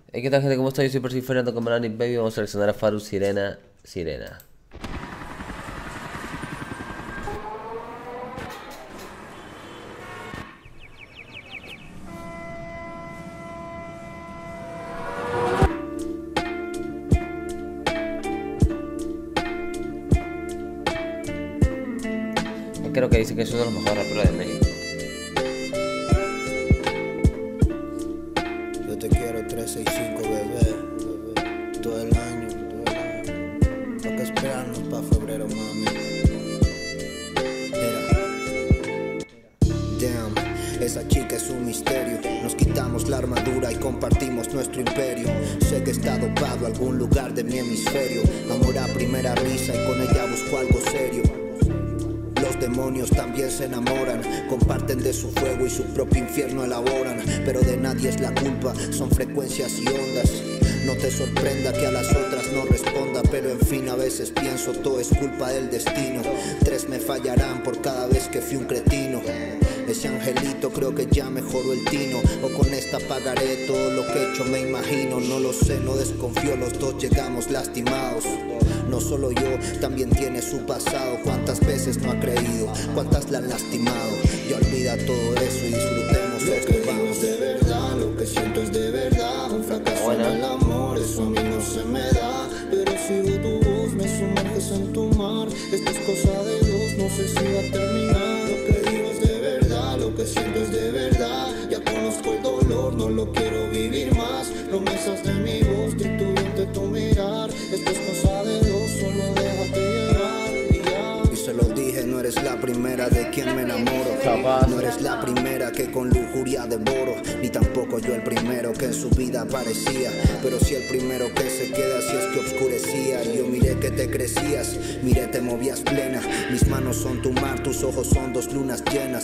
Hey, ¿qué tal, gente? ¿Cómo está? Yo soy Percy Fernando con Banana Baby. Vamos a seleccionar a Faru Sirena. Creo que dice que es uno de los mejores raperos de México. Yo te quiero 365, bebé, todo el año. Lo que esperarnos pa' febrero, mami. Mira, damn, esa chica es un misterio. Nos quitamos la armadura y compartimos nuestro imperio. Sé que está dopado algún lugar de mi hemisferio. Amor a primera risa y con ella busco algo serio. Los demonios también se enamoran, comparten de su fuego y su propio infierno elaboran. Pero de nadie es la culpa, son frecuencias y ondas. No te sorprenda que a las otras no responda, pero en fin a veces pienso todo es culpa del destino. 3 me fallarán por cada vez que fui un cretino. Ese angelito creo que ya mejoró el tino, o con esta pagaré todo lo que he hecho, me imagino. No lo sé, no desconfío, los dos llegamos lastimados. No solo yo, también tiene su pasado. Cuántas veces no ha creído, cuántas la han lastimado. Ya olvida todo eso y disfrutemos lo que vamos. De verdad, lo que siento es de verdad. Un fracaso en el amor, eso a mí no se me da. Pero sigo tu voz, me sumerges en tu mar. Esto es cosa de dos, no sé si va a terminar. Lo que digo es de verdad, lo que siento es de verdad. Ya conozco el dolor, no lo quiero vivir más. Promesas de mi voz, titubante tu mirar. Esto es cosa de dos, solo déjate llevar y ya. Y se lo dije, no eres la primera de quien me enamoro. No eres la primera que con lujuria devoro, ni tampoco yo el primero que en su vida aparecía. Pero sí el primero que se queda si es que oscurecía. Yo miré que te crecías, miré te movías plena. Mis manos son tu mar, tus ojos son 2 lunas llenas.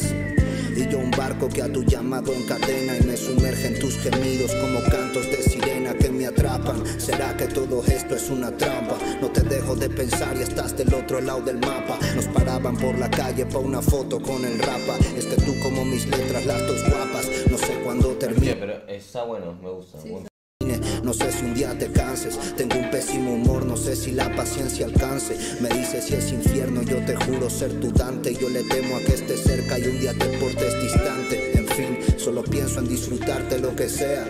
Y yo un barco que a tu llamado encadena y me sumerge en tus gemidos como cantos de sirena que me atrapan. ¿Será que todo esto es una trampa? No te dejo de pensar y estás del otro lado del mapa. Nos paraban por la calle pa' una foto con el rapa. Es que tú como mis letras, las dos guapas. No sé cuándo termine. Sí, pero está bueno, me gusta. Sí. No sé si un día te canses, tengo un pésimo humor, no sé si la paciencia alcance. Me dices si es infierno, yo te juro ser tu Dante. Yo le temo a que estés cerca y un día te portes distante. En fin, solo pienso en disfrutarte lo que sea.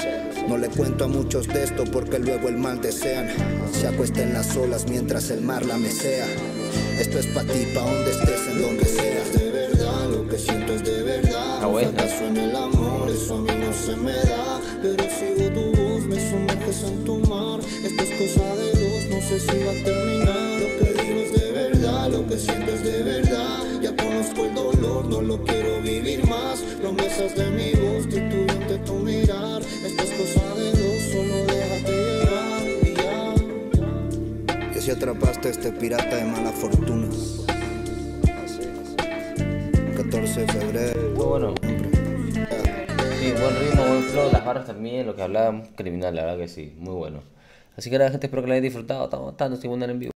No le cuento a muchos de esto porque luego el mal desean. Se acuesta en las olas mientras el mar la mesea. Esto es pa' ti, pa' donde estés, en donde seas. De verdad, lo que siento es de verdad. Un fracaso en el amor, eso a mí no se me da. Pero sigo tu voz, me sumerges en tu mar. Esto es cosa de dos, no sé si va a terminar. Lo que digo es de verdad, lo que siento es de verdad. Ya conozco el dolor, no lo quiero vivir más. Promesas de mi voz, titubante tu mirar. Esto es cosa de dos, solo déjate llevar y ya. Que si atrapaste a este pirata de mala fortuna. 14 de febrero. Muy bueno. Sí, buen ritmo, buen flow, las barras también, lo que hablaban, criminal, la verdad que sí, muy bueno. Así que nada, gente, espero que lo hayan disfrutado. Estamos en vivo.